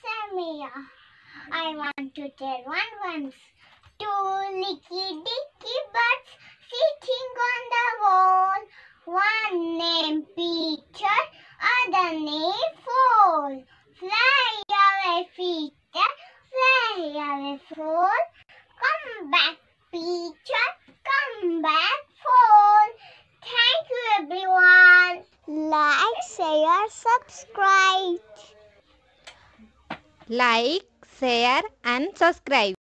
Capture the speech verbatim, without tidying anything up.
Samia. I want to tell one once. Two licky dicky birds sitting on the wall. One named Peter, other named Paul. Fly away, Peter, fly away, Paul. Come back, Peter, come back, Paul. Thank you, everyone. Like, share, subscribe. Like, share and subscribe.